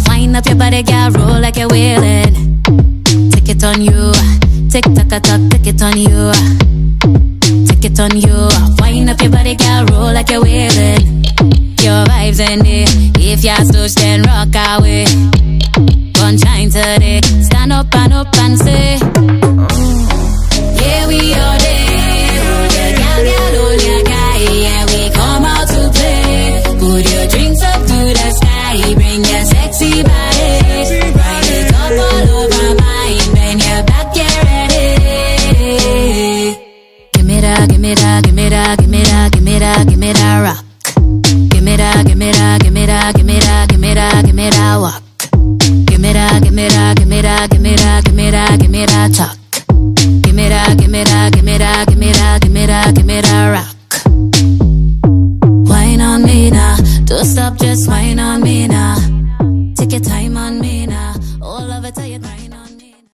Wind up your body, girl, roll like you're wheeling. Take it on you, tick tock a tock, take it on you. Take it on you. Wind up your body, girl, roll like you're wheeling. Your vibes in there. If you're slow, then rock away. One shine today. Stand up and say, yeah, we all there. Hold your girl, girl, hold your guy. Yeah, we come out to play. Put your drinks up to the sky. Bring your sexy body. Ride it up all over mine. Bend your back, get ready. Give me that, give me that, give me that, give me that, give me that, give me that rock. Give me that, give me that, give me that, give me that, give me that, give me that walk. Give me that, give me that, give me that, give me that, give me that, give me that talk. Give me that, give me that, give me that, give me that, give me that, give me that rock. Wine on me now, don't stop, just wine on me now. Take your time on me now, all of it till you